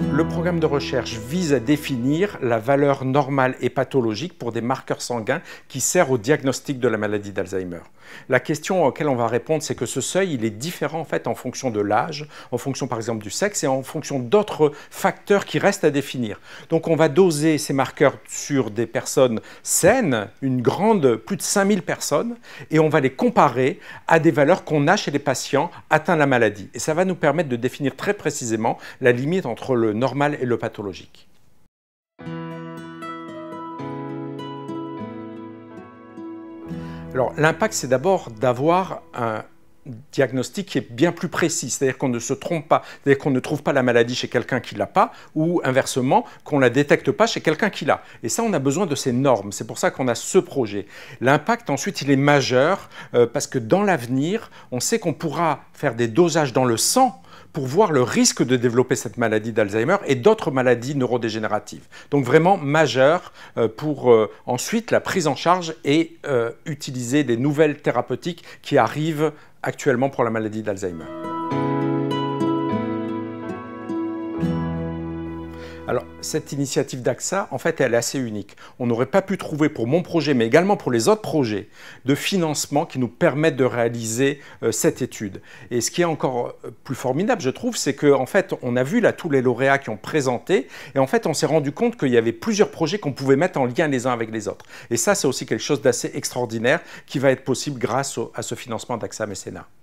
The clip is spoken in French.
Le programme de recherche vise à définir la valeur normale et pathologique pour des marqueurs sanguins qui servent au diagnostic de la maladie d'Alzheimer. La question auquel on va répondre, c'est que ce seuil, il est différent en fait en fonction de l'âge, en fonction par exemple du sexe et en fonction d'autres facteurs qui restent à définir. Donc on va doser ces marqueurs sur des personnes saines, plus de 5000 personnes, et on va les comparer à des valeurs qu'on a chez les patients atteints de la maladie. Et ça va nous permettre de définir très précisément la limite entre le normal et le pathologique. Alors, l'impact, c'est d'abord d'avoir un diagnostic qui est bien plus précis, c'est-à-dire qu'on ne se trompe pas, c'est-à-dire qu'on ne trouve pas la maladie chez quelqu'un qui ne l'a pas, ou inversement, qu'on ne la détecte pas chez quelqu'un qui l'a. Et ça, on a besoin de ces normes, c'est pour ça qu'on a ce projet. L'impact, ensuite, il est majeur, parce que dans l'avenir, on sait qu'on pourra faire des dosages dans le sang pour voir le risque de développer cette maladie d'Alzheimer et d'autres maladies neurodégénératives. Donc vraiment majeur pour ensuite la prise en charge et utiliser des nouvelles thérapeutiques qui arrivent actuellement pour la maladie d'Alzheimer. Alors, cette initiative d'AXA, en fait, elle est assez unique. On n'aurait pas pu trouver pour mon projet, mais également pour les autres projets, de financement qui nous permettent de réaliser cette étude. Et ce qui est encore plus formidable, je trouve, c'est qu'en fait, on a vu là tous les lauréats qui ont présenté, et en fait, on s'est rendu compte qu'il y avait plusieurs projets qu'on pouvait mettre en lien les uns avec les autres. Et ça, c'est aussi quelque chose d'assez extraordinaire qui va être possible grâce à ce financement d'AXA Mécénat.